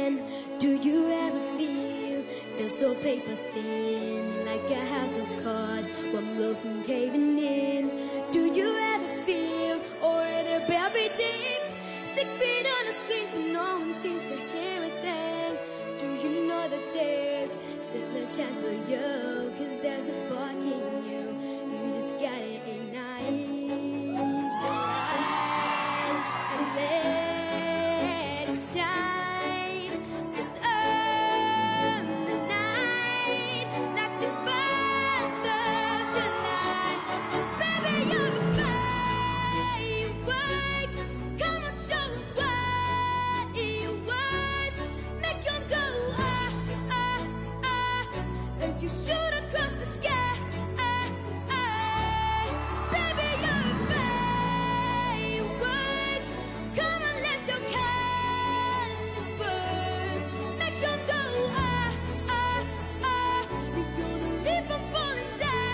again. Do you ever feel so paper thin, like a house of cards, one blow from caving in? Do you ever feel already buried deep, 6 feet on the screens, but no one seems to hear a thing? Do you know that there's still a chance for you? 'Cause there's a spark in you, you just gotta ignite and let it shine. Just earn the night like the 4th of July. 'Cause baby, you're a firework. Come on, show them what you're worth. Make them go ah, ah, ah, as you shoot across the sky. Baby, you're a firework. Come on, let your colors burst. Make them go ah, ah, ah. You're gonna leave them falling down.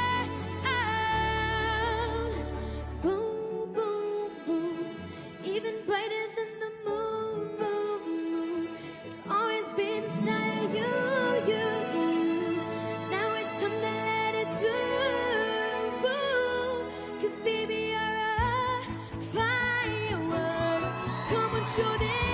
Boom, boom, boom. Even brighter than the moon, moon, moon. It's always been inside of you, you, you. Now it's time to let it through. 'Cause baby, you're a firework. Come on, show them.